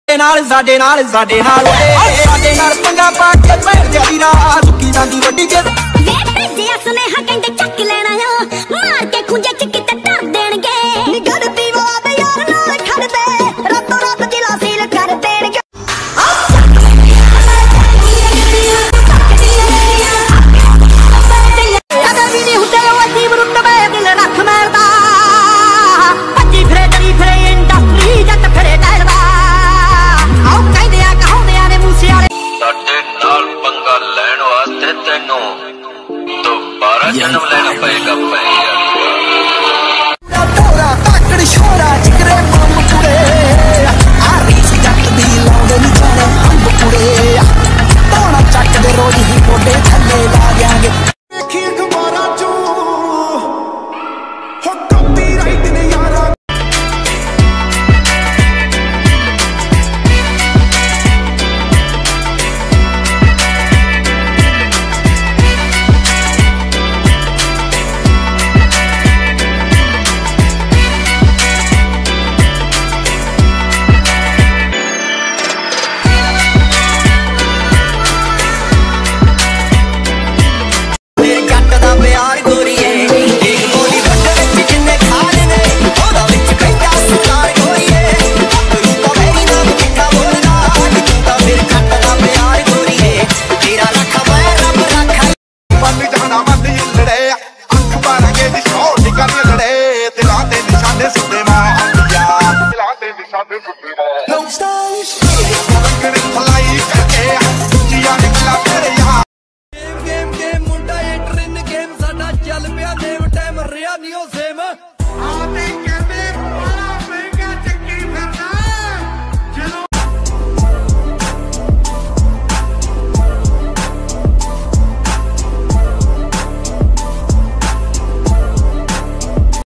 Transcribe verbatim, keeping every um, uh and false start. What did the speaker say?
नाल साडे नाल साडे नाल साडे नाल पंगा पा के बैठ जाई ना सुकी जांदी वड्डी के वे भेजिया सुनेहा कहंदे चक लेना आ मार के खुंजे च किते डर देणगे निगड़ पीवा दे यार नाल खड़ दे रातों रात दिला सील कर देणगे अगर भी नहीं हुते वसी विरुद्ध में दिल रख मरदा पच्ची फिरे डरी फिरे इंडस्ट्री जट फिरे डरदा आओ कहदे आ कहंदे आ ने मूसे वाले साडे नाल पंगा लैण वास्ते तैनू दोबारा जन्म लेना पएगा पैया तोरा ताकड़ छोरा जिगरे बम कुड़े आ रीस जट दी लाउंदे नी जाने अंब कुड़े तोड़ा चक दे रोज ही कोडे थल्ले ला देंगे देखी अखबारां चों हो कॉपीराइट ने यारा No stylish.